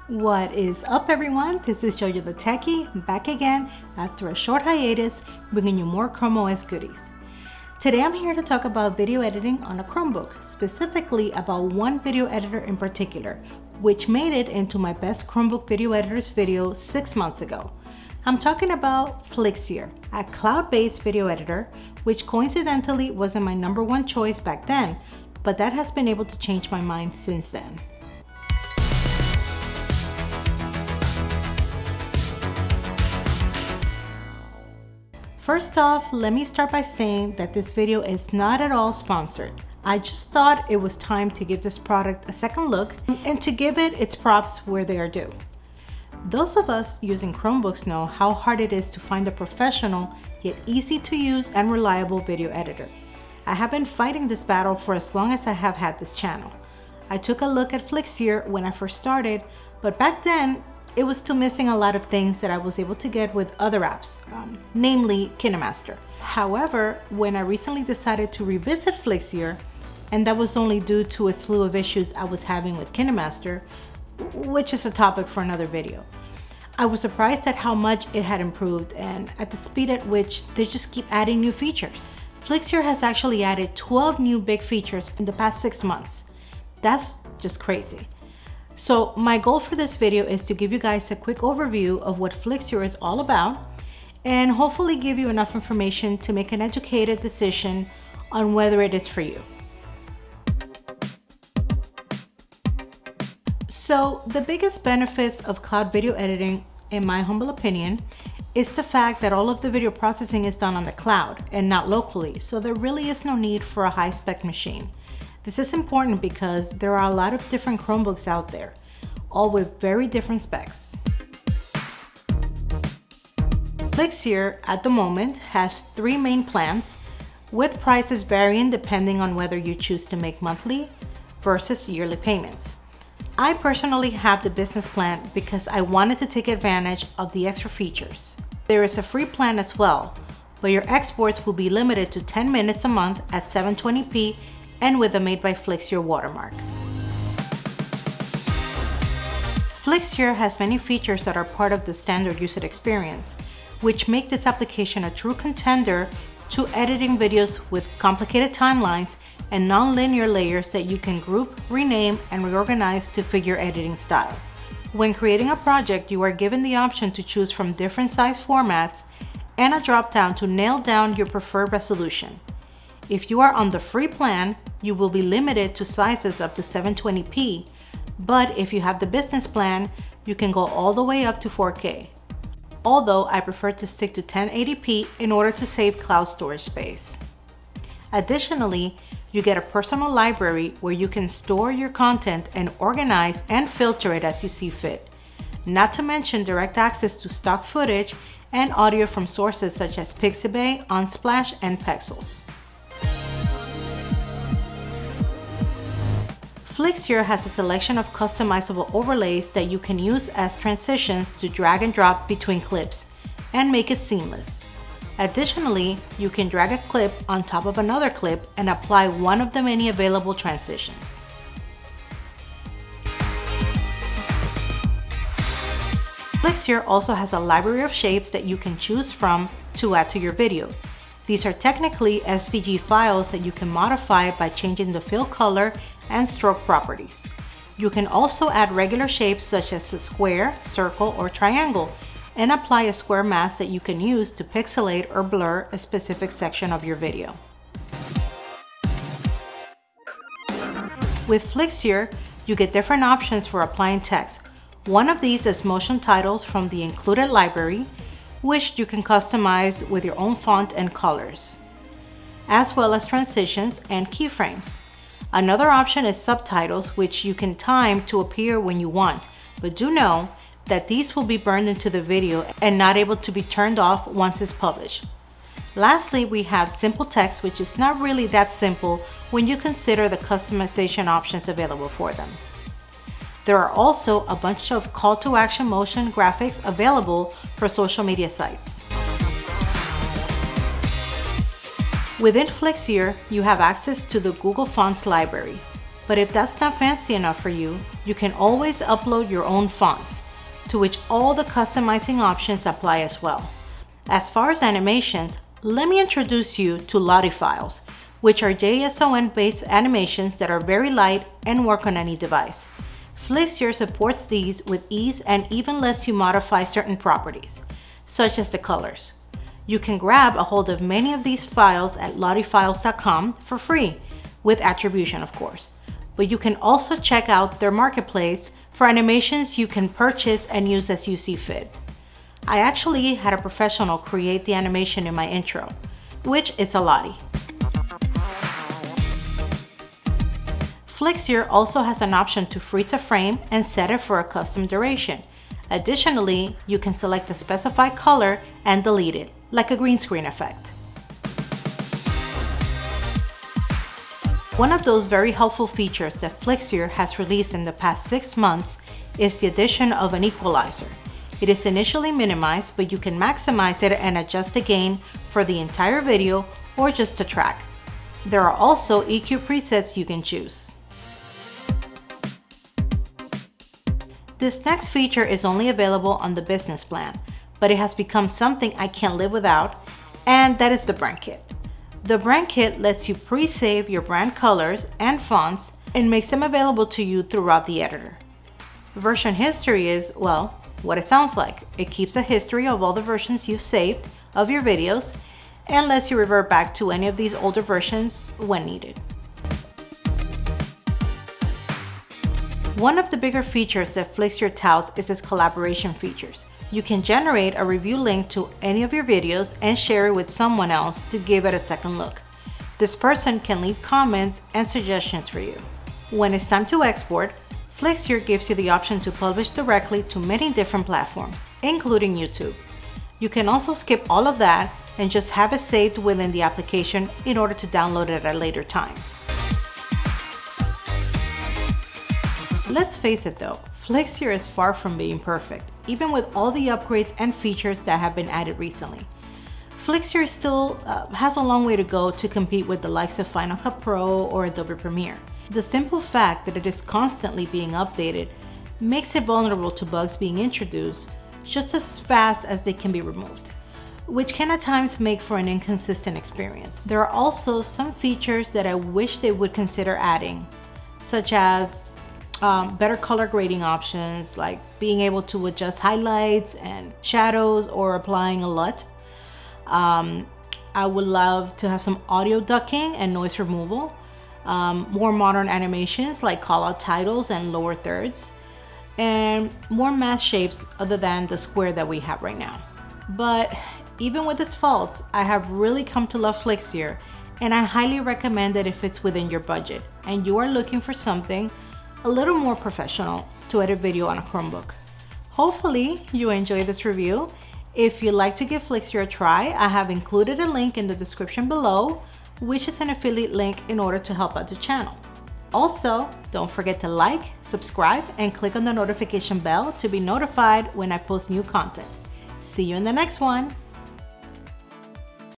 What is up, everyone? This is Jojo the Techie, back again after a short hiatus, bringing you more Chrome OS goodies. Today I'm here to talk about video editing on a Chromebook, specifically about one video editor in particular, which made it into my best Chromebook video editors video 6 months ago. I'm talking about Flixier, a cloud-based video editor, which coincidentally wasn't my #1 choice back then, but that has been able to change my mind since then. First off, let me start by saying that this video is not at all sponsored. I just thought it was time to give this product a second look and to give it its props where they are due. Those of us using Chromebooks know how hard it is to find a professional yet easy to use and reliable video editor. I have been fighting this battle for as long as I have had this channel. I took a look at Flixier when I first started, but back then it was still missing a lot of things that I was able to get with other apps, namely Kinemaster. However, when I recently decided to revisit Flixier, and that was only due to a slew of issues I was having with Kinemaster, which is a topic for another video, I was surprised at how much it had improved and at the speed at which they just keep adding new features. Flixier has actually added 12 new big features in the past 6 months. That's just crazy. So my goal for this video is to give you guys a quick overview of what Flixier is all about and hopefully give you enough information to make an educated decision on whether it is for you. So the biggest benefits of cloud video editing, in my humble opinion, is the fact that all of the video processing is done on the cloud and not locally, so there really is no need for a high-spec machine. This is important because there are a lot of different Chromebooks out there, all with very different specs. Flixier at the moment has 3 main plans, with prices varying depending on whether you choose to make monthly versus yearly payments. I personally have the business plan because I wanted to take advantage of the extra features. There is a free plan as well, but your exports will be limited to 10 minutes a month at 720p and with a Made by Flixier watermark. Flixier has many features that are part of the standard user experience, which make this application a true contender to editing videos with complicated timelines and non-linear layers that you can group, rename, and reorganize to fit your editing style. When creating a project, you are given the option to choose from different size formats and a drop-down to nail down your preferred resolution. If you are on the free plan, you will be limited to sizes up to 720p, but if you have the business plan, you can go all the way up to 4K. Although I prefer to stick to 1080p in order to save cloud storage space. Additionally, you get a personal library where you can store your content and organize and filter it as you see fit. Not to mention direct access to stock footage and audio from sources such as Pixabay, Unsplash, and Pexels. Flixier has a selection of customizable overlays that you can use as transitions to drag and drop between clips and make it seamless. Additionally, you can drag a clip on top of another clip and apply one of the many available transitions. Flixier also has a library of shapes that you can choose from to add to your video. These are technically SVG files that you can modify by changing the fill color and stroke properties. You can also add regular shapes such as a square, circle, or triangle, and apply a square mask that you can use to pixelate or blur a specific section of your video. With Flixier, you get different options for applying text. One of these is motion titles from the included library, which you can customize with your own font and colors, as well as transitions and keyframes. Another option is subtitles, which you can time to appear when you want, but do know that these will be burned into the video and not able to be turned off once it's published. Lastly, we have simple text, which is not really that simple when you consider the customization options available for them. There are also a bunch of call to action motion graphics available for social media sites. Within Flixier, you have access to the Google Fonts library. But if that's not fancy enough for you, you can always upload your own fonts, to which all the customizing options apply as well. As far as animations, let me introduce you to Lottie files, which are JSON-based animations that are very light and work on any device. Flixier supports these with ease and even lets you modify certain properties, such as the colors. You can grab a hold of many of these files at lottiefiles.com for free, with attribution of course. But you can also check out their marketplace for animations you can purchase and use as you see fit. I actually had a professional create the animation in my intro, which is a Lottie. Flixier also has an option to freeze a frame and set it for a custom duration. Additionally, you can select a specified color and delete it, like a green screen effect. One of those very helpful features that Flixier has released in the past 6 months is the addition of an equalizer. It is initially minimized, but you can maximize it and adjust the gain for the entire video or just a track. There are also EQ presets you can choose. This next feature is only available on the business plan, but it has become something I can't live without, and that is the brand kit. The brand kit lets you pre-save your brand colors and fonts and makes them available to you throughout the editor. Version history is, well, what it sounds like. It keeps a history of all the versions you've saved of your videos and lets you revert back to any of these older versions when needed. One of the bigger features that Flixier touts is its collaboration features. You can generate a review link to any of your videos and share it with someone else to give it a second look. This person can leave comments and suggestions for you. When it's time to export, Flixier gives you the option to publish directly to many different platforms, including YouTube. You can also skip all of that and just have it saved within the application in order to download it at a later time. Let's face it though, Flixier is far from being perfect, even with all the upgrades and features that have been added recently. Flixier still has a long way to go to compete with the likes of Final Cut Pro or Adobe Premiere. The simple fact that it is constantly being updated makes it vulnerable to bugs being introduced just as fast as they can be removed, which can at times make for an inconsistent experience. There are also some features that I wish they would consider adding, such as better color grading options, like being able to adjust highlights and shadows or applying a LUT. I would love to have some audio ducking and noise removal, more modern animations like call out titles and lower thirds, and more mask shapes other than the square that we have right now. But even with its faults, I have really come to love Flixier, and I highly recommend it if it's within your budget and you are looking for something a little more professional to edit video on a Chromebook. Hopefully you enjoyed this review. If you'd like to give Flixier a try, I have included a link in the description below, which is an affiliate link in order to help out the channel. Also, don't forget to like, subscribe, and click on the notification bell to be notified when I post new content. See you in the next one.